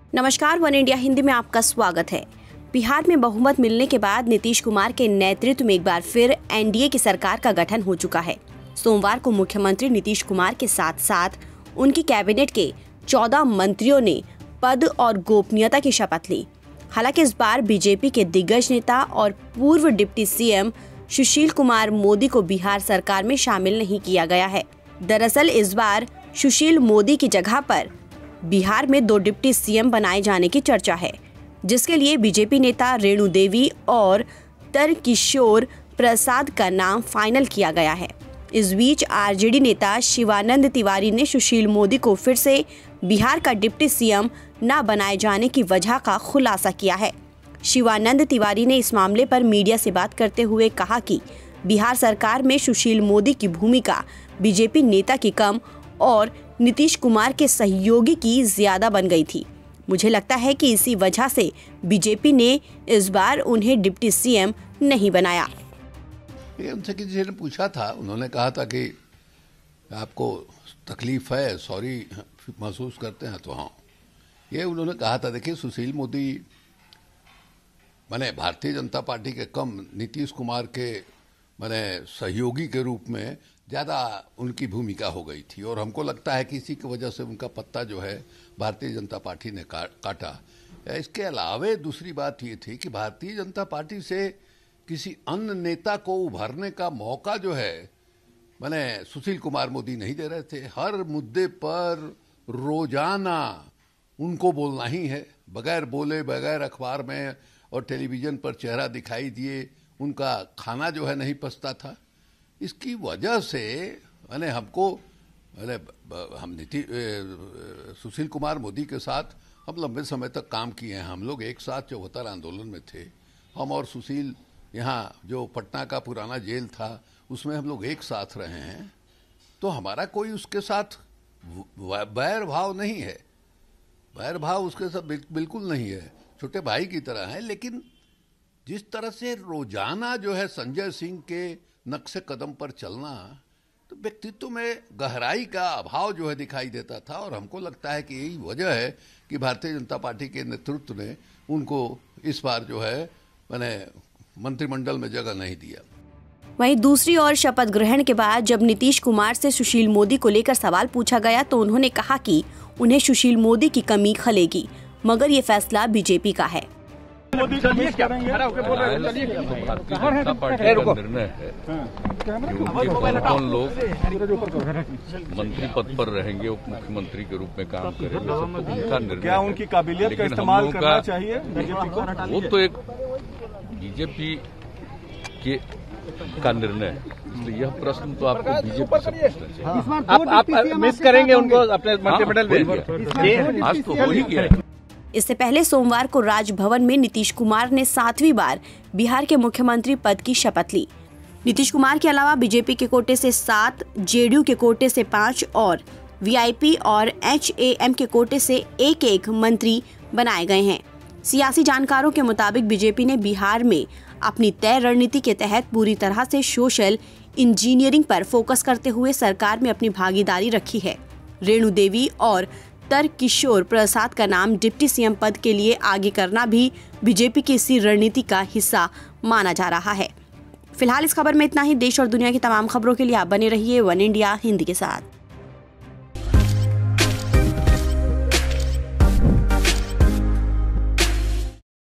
नमस्कार, one India Hindi में आपका स्वागत है। बिहार में बहुमत मिलने के बाद नीतीश कुमार के नेतृत्व में एक बार फिर एनडीए की सरकार का गठन हो चुका है। सोमवार को मुख्यमंत्री नीतीश कुमार के साथ साथ उनकी कैबिनेट के 14 मंत्रियों ने पद और गोपनीयता की शपथ ली। हालांकि इस बार बीजेपी के दिग्गज नेता और पूर्व डिप्टी सीएम सुशील कुमार मोदी को बिहार सरकार में शामिल नहीं किया गया है। दरअसल इस बार सुशील मोदी की जगह पर बिहार में 2 डिप्टी सीएम बनाए जाने की चर्चा है, जिसके लिए बीजेपी नेता रेणु देवी और तारकिशोर प्रसाद का नाम फाइनल किया गया है। इस बीच आरजेडी नेता शिवानंद तिवारी ने सुशील मोदी को फिर से बिहार का डिप्टी सीएम न बनाए जाने की वजह का खुलासा किया है। शिवानंद तिवारी ने इस मामले पर मीडिया से बात करते हुए कहा कि बिहार सरकार में सुशील मोदी की भूमिका बीजेपी नेता की कम और नीतीश कुमार के सहयोगी की ज्यादा बन गई थी। मुझे लगता है कि इसी वजह से बीजेपी ने इस बार उन्हें डिप्टी सीएम नहीं बनाया। उनसे किसी ने पूछा था, उन्होंने कहा था कि आपको तकलीफ है, सॉरी महसूस करते हैं, तो हाँ, ये उन्होंने कहा था। देखिए, सुशील मोदी माने भारतीय जनता पार्टी के कम नीतीश कुमार के माने सहयोगी के रूप में ज़्यादा उनकी भूमिका हो गई थी, और हमको लगता है कि इसी की वजह से उनका पत्ता जो है भारतीय जनता पार्टी ने काटा। इसके अलावे दूसरी बात ये थी कि भारतीय जनता पार्टी से किसी अन्य नेता को उभरने का मौका जो है माने सुशील कुमार मोदी नहीं दे रहे थे। हर मुद्दे पर रोजाना उनको बोलना ही है, बगैर बोले, बगैर अखबार में और टेलीविज़न पर चेहरा दिखाई दिए उनका खाना जो है नहीं पचता था। इसकी वजह से मैंने हम सुशील कुमार मोदी के साथ हम लंबे समय तक काम किए हैं। हम लोग एक साथ 74 आंदोलन में थे। हम और सुशील यहाँ जो पटना का पुराना जेल था उसमें हम लोग एक साथ रहे हैं, तो हमारा कोई उसके साथ बैर भाव नहीं है। बैर भाव उसके साथ बिल्कुल नहीं है, छोटे भाई की तरह है। लेकिन जिस तरह से रोजाना जो है संजय सिंह के नक्शे कदम पर चलना, तो व्यक्तित्व में गहराई का अभाव जो है दिखाई देता था। और हमको लगता है कि यही वजह है कि भारतीय जनता पार्टी के नेतृत्व ने उनको इस बार जो है मैंने मंत्रिमंडल में जगह नहीं दिया। वहीं दूसरी ओर शपथ ग्रहण के बाद जब नीतीश कुमार से सुशील मोदी को लेकर सवाल पूछा गया तो उन्होंने कहा कि उन्हें सुशील मोदी की कमी खलेगी, मगर ये फैसला बीजेपी का है। मोदी चलिए क्या भारतीय जनता पार्टी का निर्णय है कि कौन लोग मंत्री पद पर रहेंगे, उप मुख्यमंत्री के रूप में काम करेंगे, उनका निर्णय। क्या उनकी काबिलियत का इस्तेमाल करना चाहिए बीजेपी को? वो तो एक बीजेपी का निर्णय है, इसलिए यह प्रश्न तो आपको बीजेपी से पूछना चाहिए। आप मिस करेंगे उनको अपने मंत्रिमंडल में? आज तो हो ही गया है। इससे पहले सोमवार को राजभवन में नीतीश कुमार ने 7वीं बार बिहार के मुख्यमंत्री पद की शपथ ली। नीतीश कुमार के अलावा बीजेपी के कोटे से 7, जेडीयू के कोटे से 5 और वीआईपी और एचएएम के कोटे से 1-1 मंत्री बनाए गए हैं। सियासी जानकारों के मुताबिक बीजेपी ने बिहार में अपनी तय रणनीति के तहत पूरी तरह से सोशल इंजीनियरिंग पर फोकस करते हुए सरकार में अपनी भागीदारी रखी है। रेणु देवी और तारकिशोर प्रसाद का नाम डिप्टी सीएम पद के लिए आगे करना भी बीजेपी की इसी रणनीति का हिस्सा माना जा रहा है। फिलहाल इस खबर में इतना ही। देश और दुनिया की तमाम खबरों के लिए आप बने रहिए वन इंडिया हिंदी के साथ।